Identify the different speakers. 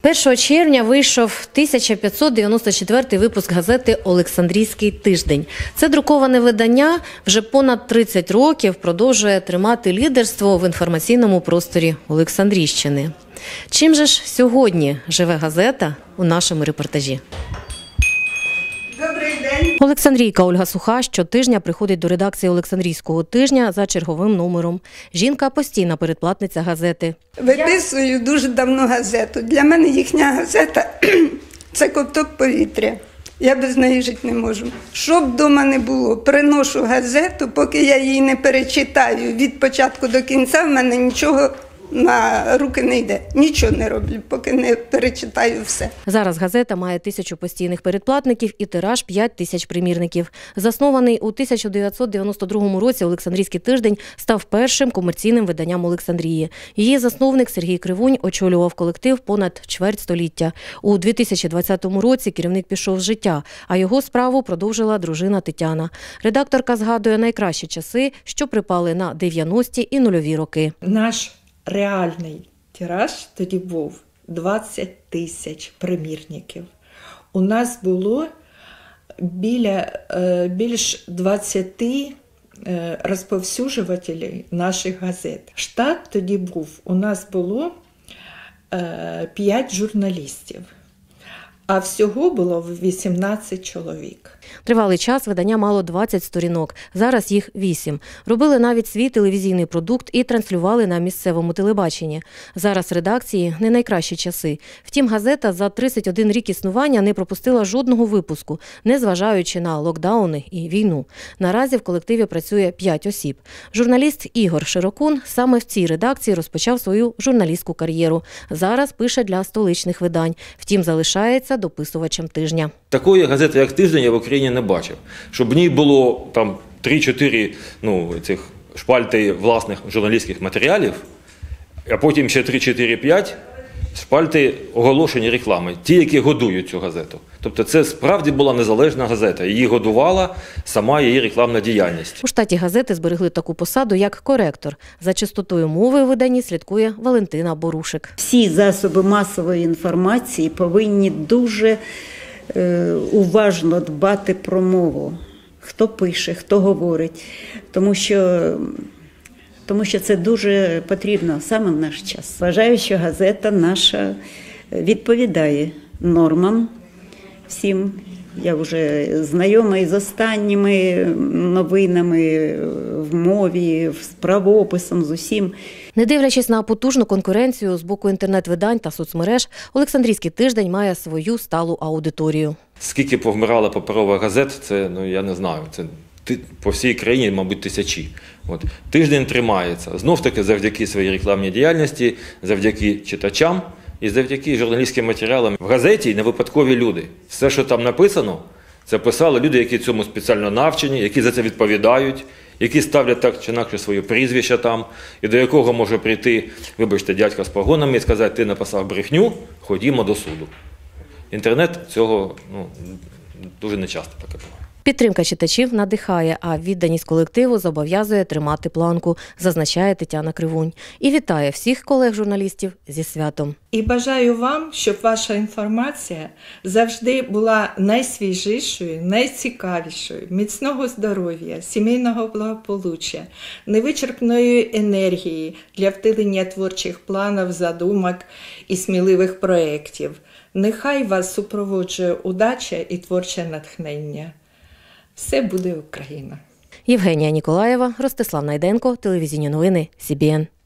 Speaker 1: 1 червня вийшов 1594-й випуск газети «Олександрійський тиждень». Це друковане видання вже понад 30 років продовжує тримати лідерство в інформаційному просторі Олександрійщини. Чим же ж сьогодні живе газета у нашому репортажі?
Speaker 2: Добрий день.
Speaker 1: Олександрійка Ольга Суха щотижня приходить до редакції «Олександрійського тижня» за черговим номером. Жінка – постійна передплатниця газети.
Speaker 2: Виписую дуже давно газету. Для мене їхня газета – це ковток повітря. Я без неї жити не можу. Що б вдома не було, приношу газету, поки я її не перечитаю від початку до кінця, в мене нічого на руки не йде. Нічого не роблю, поки не перечитаю все.
Speaker 1: Зараз газета має 1000 постійних передплатників і тираж 5000 примірників. Заснований у 1992 році «Олександрійський тиждень» став першим комерційним виданням Олександрії. Її засновник Сергій Кривунь очолював колектив понад чверть століття. У 2020 році керівник пішов з життя, а його справу продовжила дружина Тетяна. Редакторка згадує найкращі часи, що припали на 90-ті і нульові роки.
Speaker 3: Наш реальний тираж тоді був 20 000 примірників. У нас було більш 20 розповсюджувачів наших газет. Штат тоді був, у нас було 5 журналістів, а всього було 18 чоловік.
Speaker 1: Тривалий час видання мало 20 сторінок, зараз їх 8. Робили навіть свій телевізійний продукт і транслювали на місцевому телебаченні. Зараз редакції не найкращі часи. Втім, газета за 31 рік існування не пропустила жодного випуску, незважаючи на локдауни і війну. Наразі в колективі працює 5 осіб. Журналіст Ігор Широкун саме в цій редакції розпочав свою журналістську кар'єру. Зараз пише для столичних видань. Втім, залишається дописувачем тижня.
Speaker 4: Такої газети, як «Тиждень», я в Україні не бачив. Щоб в ній було там 3-4 цих шпальти власних журналістських матеріалів, а потім ще 3-4-5 шпальти оголошені реклами, ті, які годують цю газету. Тобто це справді була незалежна газета. Її годувала сама її рекламна діяльність.
Speaker 1: У штаті газети зберегли таку посаду, як коректор. За чистотою мови у виданні слідкує Валентина Борушик.
Speaker 5: Всі засоби масової інформації повинні дуже уважно дбати про мову. Хто пише, хто говорить. Тому що це дуже потрібно саме в наш час. Вважаю, що газета наша відповідає нормам всім. Я вже знайома із останніми новинами в мові, з правописом, з усім.
Speaker 1: Не дивлячись на потужну конкуренцію з боку інтернет-видань та соцмереж, «Олександрійський тиждень» має свою сталу аудиторію.
Speaker 4: Скільки повмирало паперових газет, це, я не знаю, це по всій країні, мабуть, тисячі. «Тиждень» тримається. Знов-таки завдяки своїй рекламній діяльності, завдяки читачам і завдяки журналістським матеріалам. В газеті не випадкові люди. Все, що там написано, це писали люди, які цьому спеціально навчені, які за це відповідають, які ставлять так чи інакше своє прізвище там, і до якого може прийти, вибачте, дядька з погонами і сказати: ти написав брехню, ходімо до суду. Інтернет цього дуже нечасто таке буває.
Speaker 1: Підтримка читачів надихає, а відданість колективу зобов'язує тримати планку, зазначає Тетяна Кривунь. І вітає всіх колег-журналістів зі святом.
Speaker 3: І бажаю вам, щоб ваша інформація завжди була найсвіжішою, найцікавішою, міцного здоров'я, сімейного благополуччя, невичерпної енергії для втілення творчих планів, задумок і сміливих проєктів. Нехай вас супроводжує удача і творче натхнення. Все буде Україна.
Speaker 1: Євгенія Ніколаєва, Ростислав Найденко, телевізійні новини СІБІН.